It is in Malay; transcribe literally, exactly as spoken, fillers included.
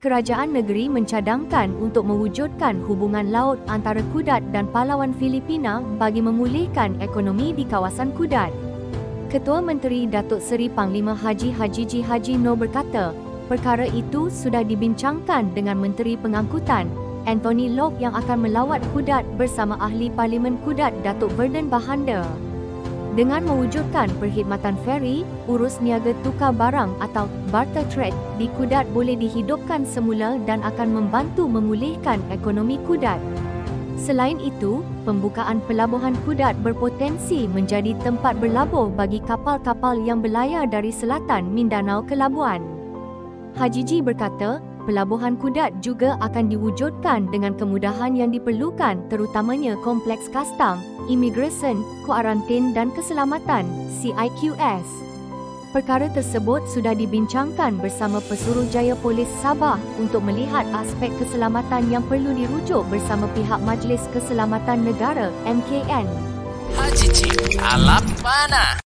kerajaan negeri mencadangkan untuk mewujudkan hubungan laut antara Kudat dan Palawan Filipina bagi memulihkan ekonomi di kawasan Kudat. Ketua Menteri Datuk Seri Panglima Haji Hajiji Haji Noor berkata, perkara itu sudah dibincangkan dengan Menteri Pengangkutan, Anthony Loke yang akan melawat Kudat bersama Ahli Parlimen Kudat Datuk Vernon Bahanda. Dengan mewujudkan perkhidmatan feri, urus niaga tukar barang atau barter trade di Kudat boleh dihidupkan semula dan akan membantu memulihkan ekonomi Kudat. Selain itu, pembukaan pelabuhan Kudat berpotensi menjadi tempat berlabuh bagi kapal-kapal yang berlayar dari selatan Mindanao ke Labuan. Hajiji berkata, pelabuhan Kudat juga akan diwujudkan dengan kemudahan yang diperlukan terutamanya kompleks kastam, imigresen, kuarantin dan keselamatan C I Q S. Perkara tersebut sudah dibincangkan bersama Pesuruhjaya Polis Sabah untuk melihat aspek keselamatan yang perlu dirujuk bersama pihak Majlis Keselamatan Negara M K N. Hajiji Alam Mana.